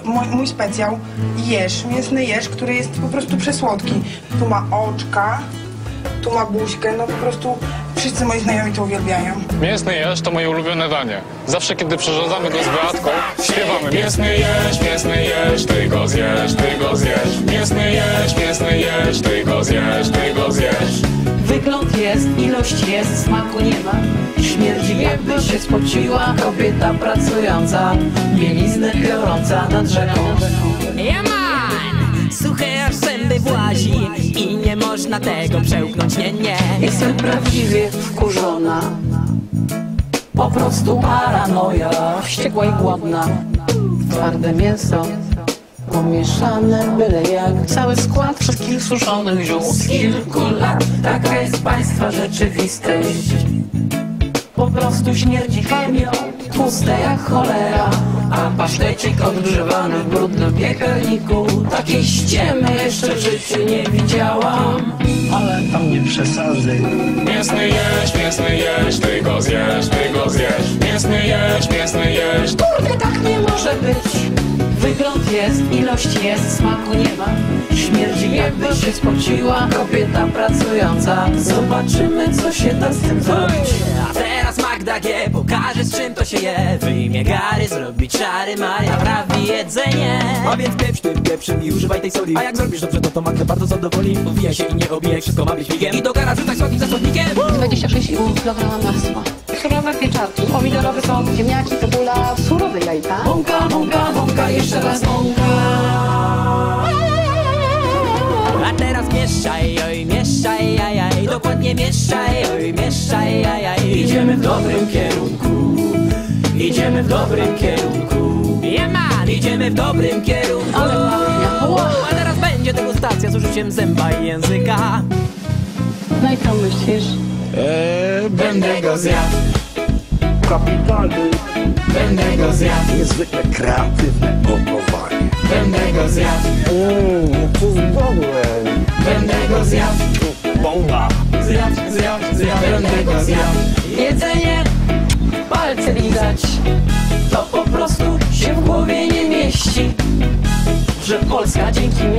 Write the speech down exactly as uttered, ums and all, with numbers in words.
mój, mój specjał, jeż, mięsny jeż, który jest po prostu przesłodki. Tu ma oczka, tu ma buźkę, no po prostu wszyscy moi znajomi to uwielbiają. Mięsny jeż to moje ulubione danie. Zawsze, kiedy przyrządzamy go z Beatką, śpiewamy mięsny jeż, mięsny jeż, ty go zjesz, ty go zjesz. Mięsny jeż, mięsny jeż, ty go zjesz, ty go zjesz. Wygląd jest, ilość jest, smaku nie ma. Śmierdzi jakby się spociła kobieta pracująca, bieliznę biorąca nad rzeką. Ja man! Suche aż zęby włazi i nie można tego przełknąć, nie, nie. Jestem prawdziwie wkurzona, po prostu paranoja, wściekła i głodna. Twarde mięso pomieszane byle jak, cały skład wszystkich suszonych ziół. Z kilku lat taka jest państwa rzeczywistość. Po prostu śmierdzi chemią, tłuste jak cholera. A pasztecik odgrzewany w brudnym piekarniku, takiej ściemy jeszcze w życiu nie widziałam. Ale tam nie przesadzaj. Mięsny jeż, mięsny jeż, ty go zjesz, ty go zjesz. Mięsny jeż, mięsny jeż. Kurde, tak nie może być. Wygląd jest, ilość jest, smaku nie ma. Śmierdzi jakby się spociła kobieta pracująca. Zobaczymy, co się da z tym zrobić. A teraz Magda G pokaże, z czym to się je. Wyjmie gary, zrobi czary, Maria prawi jedzenie. A więc pieprz tym pieprzem i używaj tej soli. A jak zrobisz dobrze, to to Magda bardzo zadowoli. Uwija się i nie obijaj, wszystko ma być migiem. I do gara rzucaj słodkim ze słodnikiem. dwadzieścia sześć i pół kilograma masła, surowe pieczarki, pomidorowy sos, ziemniaki, cebula, surowe jajka. Mąka, mąka, mąka, jeszcze raz mąka. A teraz mieszaj, oj, mieszaj, ajaj. Dokładnie mieszaj, oj, mieszaj, ajaj. Idziemy w dobrym kierunku, idziemy w dobrym kierunku. Ja man! Idziemy w dobrym kierunku. Ale mafia. A teraz będzie degustacja z użyciem zęba i języka. No i co myślisz? Eee, będę go zjadł. Kapitalny, Będę go zjadł. niezwykle kreatywne gotowanie. Będę go zjadł. Mmm, to jest dobre. Będę go zjadł. Bomba. Zjadł, zjadł, zjadł. Będę go zjadł. Jedzenie, palce lizać, to po prostu się w głowie nie mieści. Że Polska dzięki